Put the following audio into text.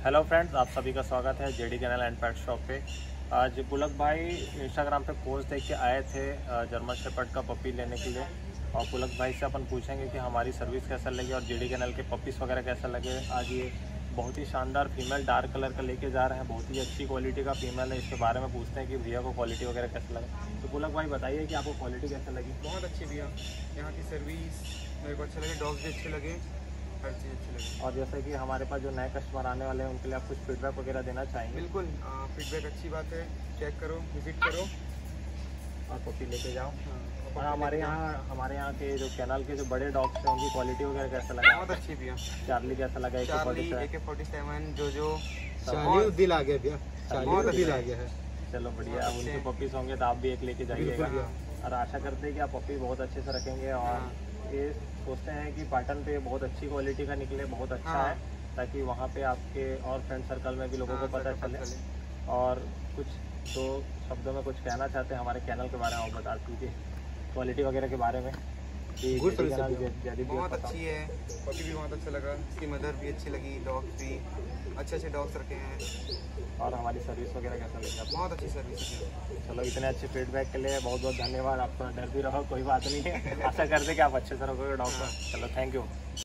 Hello friends, आप सभी का स्वागत है JD kennel and pet shop पे। आज पुलक भाई इंस्टाग्राम पे पोस्ट देख के आए थे जर्मन शेपर्ड का पपी लेने के लिए। और पुलक भाई से अपन पूछेंगे कि हमारी सर्विस कैसा लगी और जेडी कैनल के पपीज़ वगैरह कैसा लगे। आज ये बहुत ही शानदार फीमेल डार्क कलर का लेके जा रहे हैं, बहुत ही अच्छी क्वालिटी का फीमेल है। इसके बारे में पूछते हैं कि भैया को क्वालिटी वगैरह कैसा लगा। तो पुलक भाई बताइए कि आपको क्वालिटी कैसा लगी। बहुत अच्छी भैया, यहाँ की सर्विस मेरे को अच्छा लगे, डॉग्स भी अच्छे लगे, हर चीज़ अच्छी लगी। और जैसे कि हमारे पास जो नए कस्टमर आने वाले हैं उनके लिए आप कुछ फीडबैक वगैरह देना चाहेंगे। बिल्कुल, फीडबैक अच्छी बात है, चेक करो, विजिट करो और पपी लेके जाओ। और और हमारे यहाँ के जो कैनल के जो बड़े डॉग्स हैं उनकी क्वालिटी वगैरह कैसा लगा। बहुत अच्छी भैया। चार्ली कैसा लगा। चार्ली AK-47 जो चार्ली दिल आ गया भैया, बहुत चार्ली दिल अच्छा आ गया है। चलो बढ़िया। अब उनके पपीज होंगे तो आप भी एक लेके जाइएगा। और आशा करते हैं कि आप पपी बहुत अच्छे से रखेंगे। और ये सोचते हैं कि पाटन पे बहुत अच्छी क्वालिटी का निकले, बहुत अच्छा है, ताकि वहाँ पे आपके और फ्रेंड सर्कल में भी लोगों को पता चले। और कुछ दो शब्दों में कुछ कहना चाहते हैं हमारे चैनल के बारे में, आप बता दीजिए क्वालिटी वगैरह के बारे में। बहुत अच्छी है, पपी भी बहुत अच्छा लगा, इसकी मदर भी अच्छी लगी, डॉग्स भी अच्छे डॉग्स रखे हैं। और हमारी सर्विस वगैरह कैसा लगा। बहुत अच्छी सर्विस है। चलो, इतने अच्छे फीडबैक के लिए बहुत बहुत धन्यवाद। आपका डर भी रहो, कोई बात नहीं है। आशा करते कि आप अच्छे से रखोगे डॉग को। चलो, थैंक यू।